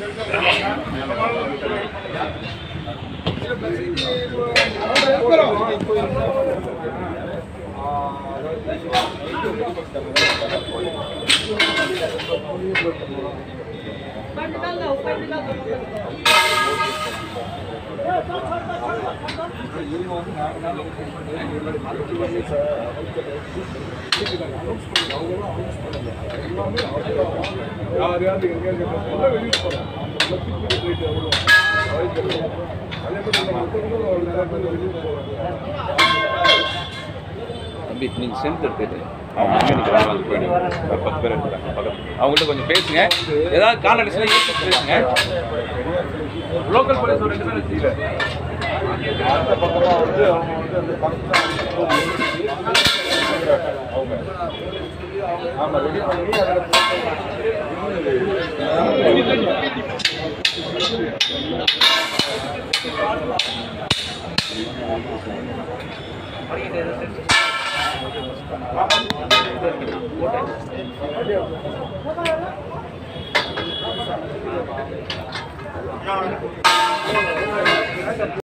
நீங்க சென்ட் எடுத்துட்டு அவங்க 10 பேர் இருக்காங்க. அவங்கள்ட்ட கொஞ்சம் பேசுங்க. ஏதாவது கான்ட்ராக்ட்ஸ்ல பேசுங்க. லோக்கல் போலீஸ் ஒரு 2 பேர் வச்சுக்கல. அந்த பக்கமா வந்து அவங்க வந்து அந்த அவங்க ஆமா ரெடி பண்ணி அதில்